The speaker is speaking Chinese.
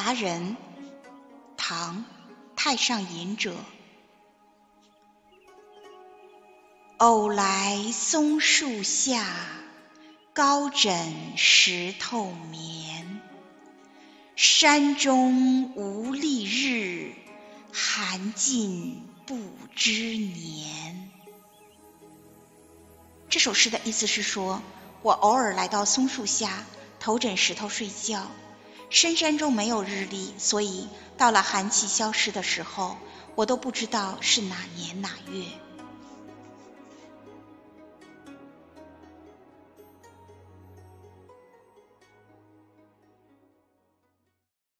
达人，唐·太上隐者。偶来松树下，高枕石头眠。山中无丽日，寒尽不知年。这首诗的意思是说，我偶尔来到松树下，头枕石头睡觉。深山中没有日丽，所以到了寒气消失的时候，我都不知道是哪年哪月。